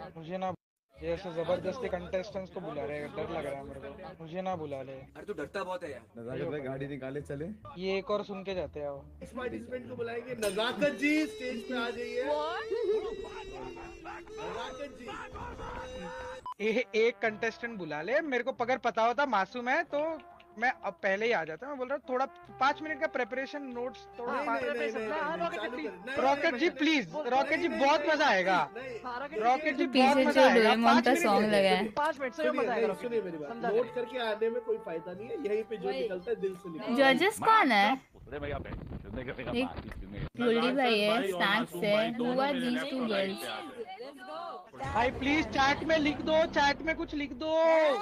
मुझे ना, ये ऐसे जबरदस्ती कंटेस्टेंट्स को बुला रहे हैं, डर लग रहा है मेरे को। मुझे ना बुला ले। अरे तू डरता बहुत है यार। नजाकत भाई गाड़ी निकाले चले। ये एक और सुन के जाते हैं। इस पार्टिसिपेंट को बुलाएंगे। नजाकत जी स्टेज पे आ जाइए। नजाकत जी। एक कंटेस्टेंट बुला ले, मेरे को अगर पता होता मासूम है तो मैं अब पहले ही आ जाता। मैं बोल रहा हूँ थोड़ा 5 मिनट का प्रिपरेशन नोट्स थोड़ा। Rocket ji please, rocket ji बहुत मजा आएगा। रॉकेट जी बहुत पीछे मजा जो आएगा। डोरेमोन का सॉन्ग लगा है। 5 मिनट से मजा आएगा। सुनिए मेरी बात, नोट करके आने में कोई फायदा नहीं है। यहीं पे जो निकलता है दिल से निकलता है। जजेस कौन है? गोल्डी भाई है, स्नैक्स है, who are these two girls? भाई प्लीज चैट में लिख दो, चैट में कुछ लिख दो।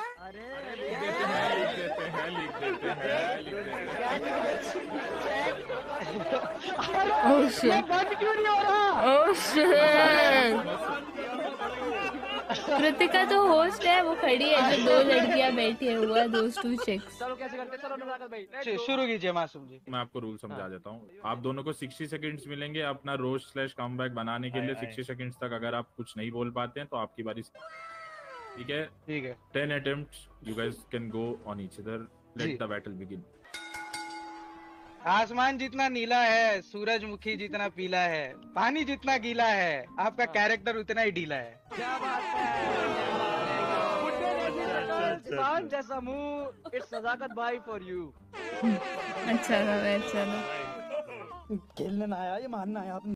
ओह शिट, बंद क्यों नहीं हो रहा? Oh shit. कृतिका जो होस्ट है वो खड़ी है, जो 2 लड़कियां बैठी है, हुआ दोस्त 2 चिक्स। चलो कैसे करते, चलो नजाकत भाई शुरू कीजिए। मासूम जी मैं आपको रूल समझा देता हूँ। आप दोनों को 60 सेकंड्स मिलेंगे अपना रोस्ट स्लैश कमबैक बनाने के लिए। 60 सेकंड्स तक अगर आप कुछ नहीं बोल पाते हैं तो आपकी बारी। ठीक है, ठीक है। 10 attempts, you guys can go on each other. Let the battle begin. आसमान जितना नीला है, सूरजमुखी जितना पीला है, पानी जितना गीला है, आपका कैरेक्टर उतना ही ढीला है। क्या बात है, जैसा मुंह, इट्स नजाकत भाई फॉर यू। अच्छा था, अच्छा था। खेलने ना आया, ये मारना आया।